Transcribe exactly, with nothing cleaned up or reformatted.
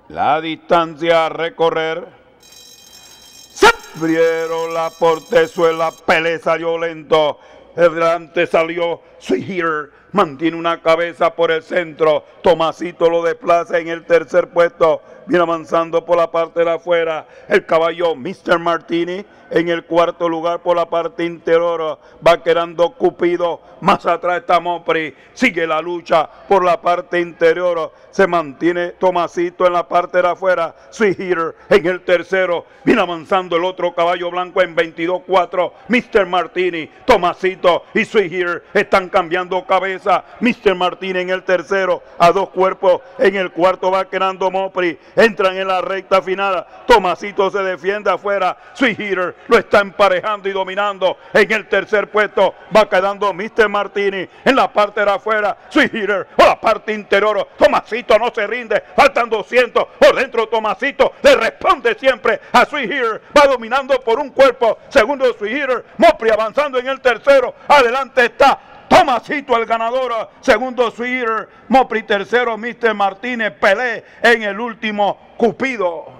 La distancia a recorrer. Se abrieron la portezuela, Pelé salió lento. El delante salió Sweet Hitter, mantiene una cabeza por el centro. Tomasito lo desplaza en el tercer puesto. Viene avanzando por la parte de afuera el caballo mister Martini. En el cuarto lugar por la parte interior va quedando Cupido. Más atrás está Mopri. Sigue la lucha por la parte interior. Se mantiene Tomasito en la parte de afuera. Sweet Hitter en el tercero. Viene avanzando el otro caballo blanco en veintidós cuatro. mister Martini, Tomasito y Sweet Hitter están cambiando cabeza. mister Martini en el tercero a dos cuerpos. En el cuarto va quedando Mopri. Entran en la recta final. Tomasito se defiende afuera. Sweet Hitter lo está emparejando y dominando. En el tercer puesto va quedando mister Martini. En la parte de afuera, Sweet Hitter por la parte interior. Tomasito no se rinde. Faltan doscientos. Por dentro Tomasito le responde siempre a Sweet Hitter. Va dominando por un cuerpo. Segundo Sweet Hitter. Mopri avanzando en el tercero. Adelante está Tomasito el ganador. Segundo Sweet Hitter. Mopri tercero, mister Martínez. Pelé en el último, Cupido.